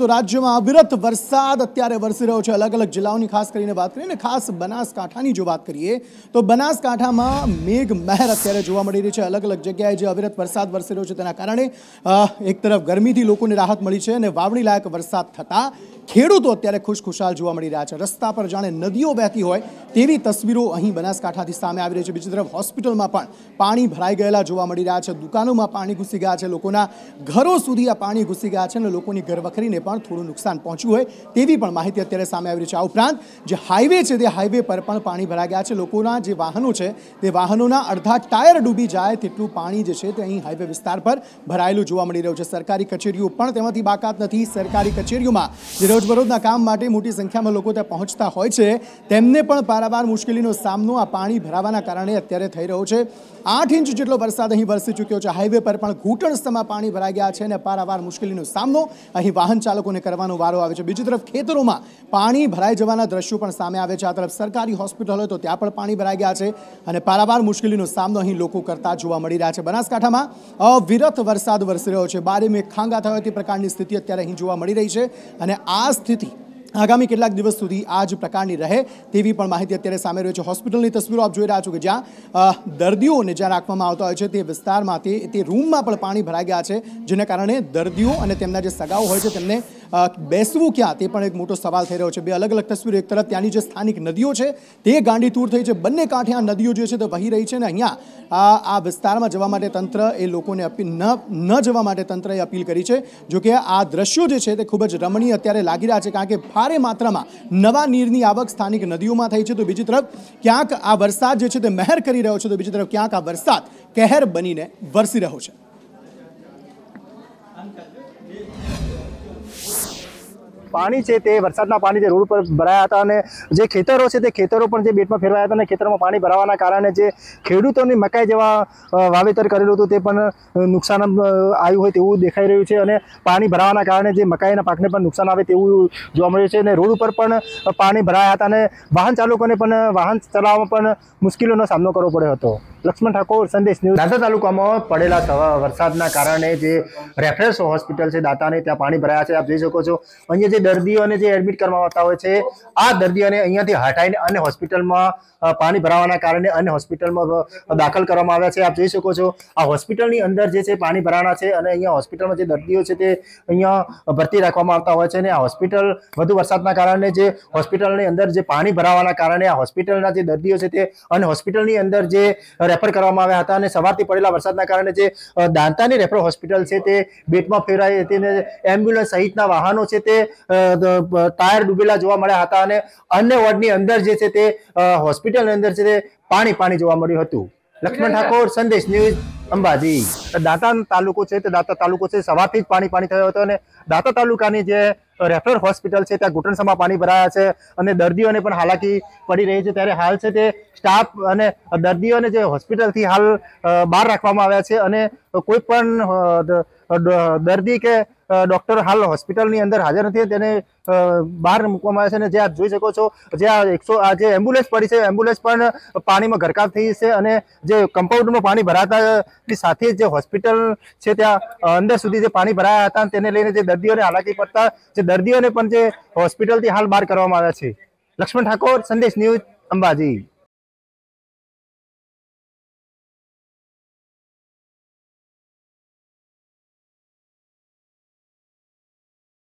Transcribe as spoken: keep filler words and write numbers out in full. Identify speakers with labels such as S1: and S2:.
S1: તો રાજ્યમાં અવિરત વરસાદ અત્યારે વરસી રહ્યો છે। અલગ અલગ જિલ્લાઓની ખાસ કરીને વાત કરીએ ને ખાસ બનાસકાંઠાની જો વાત કરીએ તો બનાસકાંઠામાં મેઘ મહેર અત્યારે જોવા મળી રહી છે। અલગ અલગ જગ્યાએ જે અવિરત વરસાદ વરસી રહ્યો છે તેના કારણે એક તરફ ગરમીથી લોકોને રાહત મળી છે અને વાવણી લાયક વરસાદ થતાં ખેડૂતો અત્યારે ખુશખુશાલ જોવા મળી રહ્યા છે। રસ્તા પર જાણે નદીઓ વહેતી હોય તેવી તસવીરો અહીં બનાસકાંઠાથી સામે આવી રહી છે। બીજી તરફ હોસ્પિટલમાં પણ પાણી ભરાઈ ગયેલા જોવા મળી રહ્યા છે। દુકાનોમાં પાણી ઘૂસી ગયા છે। લોકોના ઘરો સુધી આ પાણી ઘૂસી ગયા છે અને લોકોની ઘરવખરીને પણ થોડું નુકસાન પહોંચ્યું હોય તેવી પણ માહિતી અત્યારે સામે આવી રહી છે। આ ઉપરાંત જે હાઈવે છે તે હાઈવે પર પણ પાણી ભરાઈ ગયા છે। લોકોના જે વાહનો છે તે વાહનોના અડધા ટાયર ડૂબી જાય તેટલું પાણી જે છે તે અહીં હાઈવે વિસ્તાર પર ભરાયેલું જોવા મળી રહ્યું છે। સરકારી કચેરીઓ પણ તેમાંથી બાકાત નથી। સરકારી કચેરીઓમાં જે રોજબરોજના કામ માટે મોટી સંખ્યામાં લોકો ત્યાં પહોંચતા હોય છે તેમને પણ પારાવાર મુશ્કેલીનો સામનો આ પાણી ભરાવાના કારણે અત્યારે થઈ રહ્યો છે। આઠ ઇંચ જેટલો વરસાદ અહીં વરસી ચૂક્યો છે। હાઈવે પર પણ ઘૂંટણસમાં પાણી ભરાઈ ગયા છે અને પારાવાર મુશ્કેલીનો સામનો અહીં વાહન ચાલકોને કરવાનો વારો આવે છે। બીજી તરફ ખેતરોમાં પાણી ભરાઈ જવાના દ્રશ્યો પણ સામે આવે છે। આ તરફ સરકારી હોસ્પિટલ હોય તો ત્યાં પણ પાણી ભરાઈ ગયા છે અને પારાવાર મુશ્કેલીનો સામનો અહીં લોકો કરતા જોવા મળી રહ્યા છે। બનાસકાંઠામાં અવિરત વરસાદ વરસી રહ્યો છે। બારે મેઘ ખાંગા થયો તે પ્રકારની સ્થિતિ અત્યારે અહીં જોવા મળી રહી છે અને આ સ્થિતિ આગામી કેટલાક દિવસ સુધી આ જ પ્રકારની રહે તેવી પણ માહિતી અત્યારે સામે રહી છે। હોસ્પિટલની તસવીરો આપ જોઈ રહ્યા છો કે જ્યાં દર્દીઓને જ્યાં રાખવામાં આવતા હોય છે તે વિસ્તારમાં તે તે રૂમમાં પણ પાણી ભરાઈ ગયા છે જેના કારણે દર્દીઓ અને તેમના જે સગાઓ હોય છે તેમને બેસવું ક્યાં તે પણ એક મોટો સવાલ થઈ રહ્યો છે। બે અલગ અલગ તસવીરો, એક તરફ ત્યાંની જે સ્થાનિક નદીઓ છે તે ગાંડીતૂર થઈ છે। બંને કાંઠે આ નદીઓ જે છે તે વહી રહી છે અને અહીંયા આ આ વિસ્તારમાં જવા માટે તંત્ર એ લોકોને અપીલ ન ન જવા માટે તંત્રએ અપીલ કરી છે। જોકે આ દ્રશ્યો જે છે તે ખૂબ જ રમણીય અત્યારે લાગી રહ્યા છે કારણ કે ભારે માત્રામાં નવા નીરની આવક સ્થાનિક નદીઓમાં થઈ છે। તો બીજી તરફ ક્યાંક આ વરસાદ જે છે તે મહેર કરી રહ્યો છે તો બીજી તરફ ક્યાંક આ વરસાદ કહેર બનીને વરસી રહ્યો છે।
S2: પાણી છે તે વરસાદના પાણી જે રોડ પર ભરાયા હતા અને જે ખેતરો છે તે ખેતરો પણ જે બેટમાં ફેરવાયા હતા અને ખેતરોમાં પાણી ભરાવાના કારણે જે ખેડૂતોની મકાઈ જેવા વાવેતર કરેલું હતું તે પણ નુકસાન આવ્યું હોય તેવું દેખાઈ રહ્યું છે અને પાણી ભરાવાના કારણે જે મકાઈના પાકને પણ નુકસાન આવે તેવું જોવા મળ્યું છે અને રોડ ઉપર પણ પાણી ભરાયા હતા અને વાહન ચાલકોને પણ વાહન ચલાવવામાં પણ મુશ્કેલીઓનો સામનો કરવો પડ્યો હતો। લક્ષ્મણ ઠાકોર, સંદેશ ન્યૂઝ। દાંતા તાલુકામાં પડેલા વરસાદના કારણે જે રેફરન્સ હોસ્પિટલ છે દાંતાની ત્યાં પાણી ભરાયા છે। આપ જોઈ શકો છો અહીંયા જે દર્દીઓને જે એડમિટ કરવામાં આવતા હોય છે આ દર્દીઓને અહીંયાથી હટાઈને અન્ય હોસ્પિટલમાં પાણી ભરાવાના કારણે અન્ય હોસ્પિટલમાં દાખલ કરવામાં આવ્યા છે। આપ જોઈ શકો છો આ હોસ્પિટલની અંદર જે છે પાણી ભરાવાના છે અને અહીંયા હોસ્પિટલમાં જે દર્દીઓ છે તે અહીંયા ભરતી રાખવામાં આવતા હોય છે અને આ હોસ્પિટલ વધુ વરસાદના કારણે જે હોસ્પિટલની અંદર જે પાણી ભરાવાના કારણે આ હોસ્પિટલના જે દર્દીઓ છે તે અને હોસ્પિટલની અંદર જે રેફર કરવામાં આવ્યા હતા અને સવારથી પડેલા વરસાદના કારણે જે દાંતાની રેફર હોસ્પિટલ છે તે બેટમાં ફેરાઈ હતી અને એમ્બ્યુલન્સ સહિતના વાહનો છે તે ટાયર ડૂબેલા જોવા મળ્યા હતા અને અન્ય વોર્ડની અંદર જે છે તે હોસ્પિટલની અંદર છે તે પાણી પાણી જોવા મળ્યું હતું। લક્ષ્મણ ઠાકોર, સંદેશ ન્યૂઝ, અંબાજી। દાંતા તાલુકો છે તે દાંતા તાલુકો છે સવારથી જ પાણી પાણી થયો હતો અને દાંતા તાલુકાની જે રેફરલ હોસ્પિટલ છે ત્યાં ઘૂંટણસમાં પાણી ભરાયા છે અને દર્દીઓને પણ હાલાકી પડી રહી છે। ત્યારે હાલ છે તે સ્ટાફ અને દર્દીઓને જે હોસ્પિટલથી હાલ બહાર રાખવામાં આવ્યા છે અને કોઈ પણ દર્દી કે ડોક્ટર હાલ હોસ્પિટલની અંદર હાજર નથી તેને બહાર મૂકવામાં આવ્યા છે અને જે આપ જોઈ શકો છો જે આ એકસો આ જે એમ્બ્યુલન્સ પડી છે એમ્બ્યુલન્સ પણ પાણીમાં ગરકાવ થઈ છે અને જે કમ્પાઉન્ડમાં પાણી ભરાતાની સાથે જે હોસ્પિટલ છે ત્યાં અંદર સુધી જે પાણી ભરાયા હતા તેને લઈને જે દર્દીઓને હાલાકી પડતા જે દર્દીઓને પણ જે હોસ્પિટલથી હાલ બહાર કરવામાં આવ્યા છે। લક્ષ્મણ ઠાકોર, સંદેશ ન્યૂઝ, અંબાજી।